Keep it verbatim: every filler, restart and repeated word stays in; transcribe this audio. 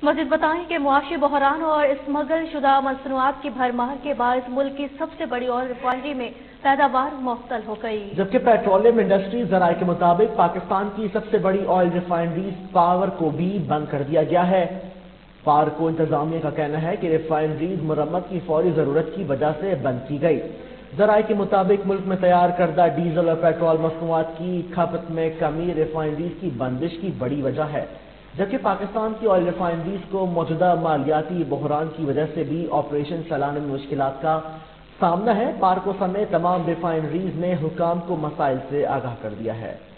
मज़ीद बताएं कि मुआशी बहरान और स्मगल शुदा मसनूआत की भरमार के बाद मुल्क की सबसे बड़ी ऑयल रिफाइनरी में पैदावार मुअत्तल हो गई। जबकि पेट्रोलियम इंडस्ट्री जराये के मुताबिक पाकिस्तान की सबसे बड़ी ऑयल रिफाइनरी पावर को भी बंद कर दिया गया है। पावर को इंतजामिया का कहना है कि रिफाइनरीज मुरम्मत की फौरी जरूरत की वजह से बंद की गई। जराये के मुताबिक मुल्क में तैयार करदा डीजल और पेट्रोल मसनूआत की खपत में कमी रिफाइनरीज की बंदिश की बड़ी वजह है, जबकि पाकिस्तान की ऑयल रिफाइनरीज को मौजूदा मालियाती बहरान की वजह से भी ऑपरेशन चलाने में मुश्किलात का सामना है। पार्को समेत तमाम रिफाइनरीज ने हुकाम को मसाइल से आगाह कर दिया है।